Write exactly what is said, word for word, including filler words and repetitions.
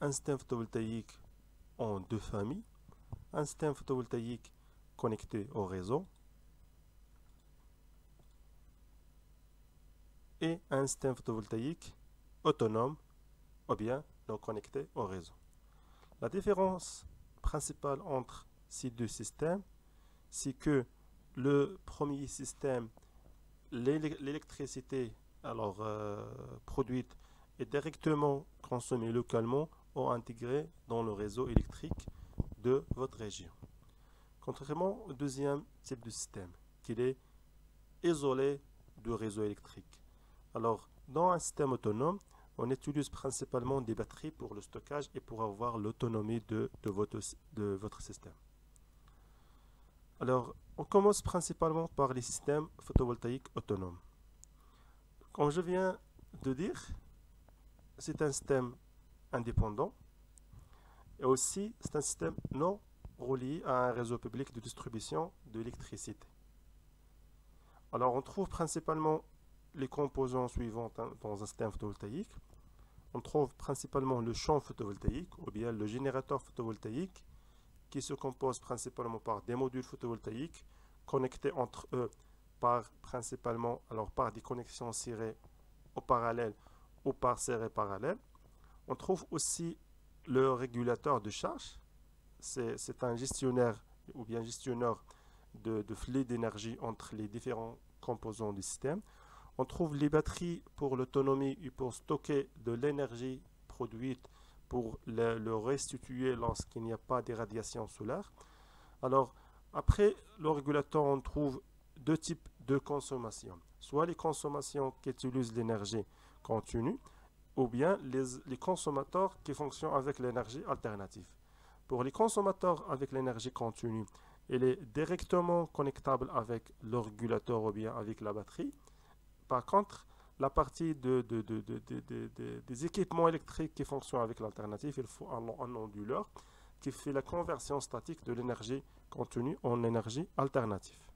un système photovoltaïque en deux familles, un système photovoltaïque connecté au réseau et un système photovoltaïque autonome ou bien non connecté au réseau. La différence principale entre ces deux systèmes, c'est que le premier système, l'électricité alors euh, produite est directement consommée localement ou intégrée dans le réseau électrique de votre région. Contrairement au deuxième type de système, qui est isolé du réseau électrique. Alors, dans un système autonome, on utilise principalement des batteries pour le stockage et pour avoir l'autonomie de, de, votre, de votre système. Alors, on commence principalement par les systèmes photovoltaïques autonomes. Comme je viens de dire, c'est un système indépendant et aussi c'est un système non relié à un réseau public de distribution de l'électricité. Alors, on trouve principalement les composants suivants dans un système photovoltaïque. On trouve principalement le champ photovoltaïque ou bien le générateur photovoltaïque qui se compose principalement par des modules photovoltaïques connectés entre eux par principalement alors par des connexions serrées au parallèle ou par séries parallèles. On trouve aussi le régulateur de charge. C'est un gestionnaire ou bien gestionnaire de, de flux d'énergie entre les différents composants du système. On trouve les batteries pour l'autonomie et pour stocker de l'énergie produite pour le, le restituer lorsqu'il n'y a pas d'irradiation solaire. Alors, après le régulateur, on trouve deux types de consommation. Soit les consommations qui utilisent l'énergie continue, ou bien les, les consommateurs qui fonctionnent avec l'énergie alternative. Pour les consommateurs avec l'énergie continue, elle est directement connectable avec le régulateur ou bien avec la batterie. Par contre, la partie de, de, de, de, de, de, de, des équipements électriques qui fonctionnent avec l'alternative, il faut un, un onduleur qui fait la conversion statique de l'énergie contenue en énergie alternative.